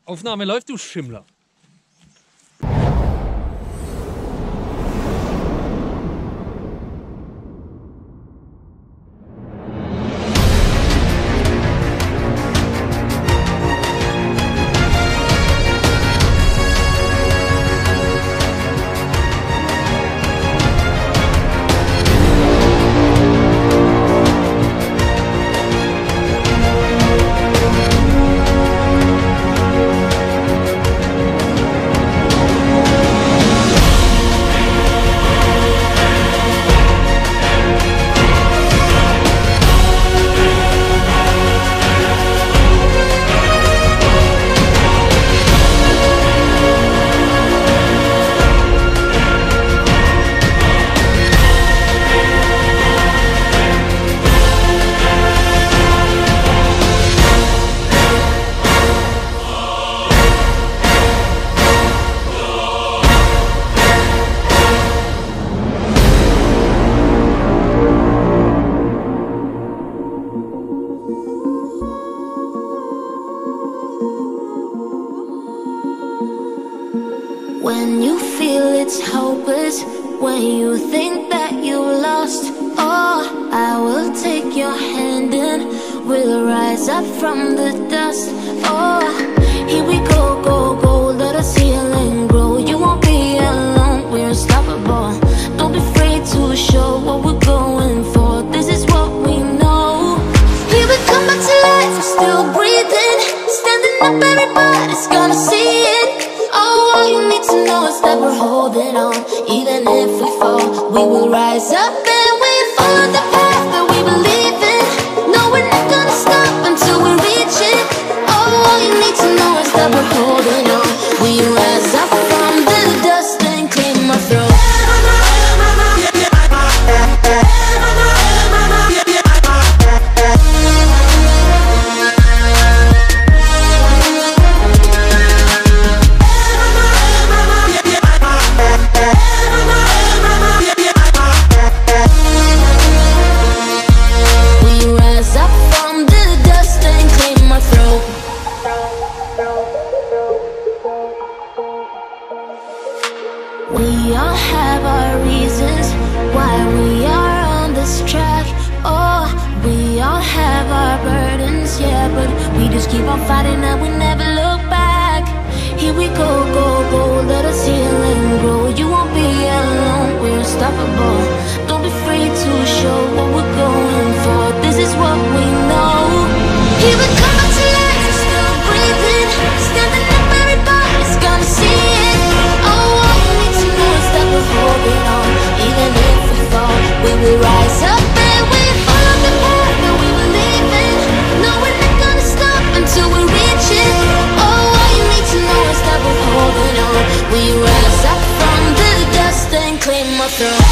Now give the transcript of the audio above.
Aufnahme läuft, du Schimmler. When you feel it's hopeless, when you think that you lost, oh, I will take your hand and we'll rise up from the dust. Oh, here we go, go, go, let us heal and grow. You won't be alone, we're unstoppable. Don't be afraid to show what we're going for. This is what we know. Here we come back to life, we're still breathing. Standing up, everybody's gonna see it. Oh, all you need to know is that we're holding on. Even if we fall, we will rise up and we follow the path that we believe in. No, we're not gonna stop until we reach it. Oh, all you need to know is that we're holding on. We rise up from the dust and claim our throne. We all have our reasons why we are on this track. Oh, we all have our burdens, yeah, but we just keep on fighting and we never look back. Here we go, go, go, let us heal and grow. You won't be alone, we're unstoppable. Don't be afraid to show what we're going for. This is what we know. Here we come back to life, we're still breathing. Standing up, everybody's gonna see it. Oh, all you need to know is that we're holding on. Even if we fall, we will rise up and we follow the path that we believe in. No, we're not gonna stop until we reach it. Oh, all you need to know is that we're holding on. We rise up from the dust and claim our throne.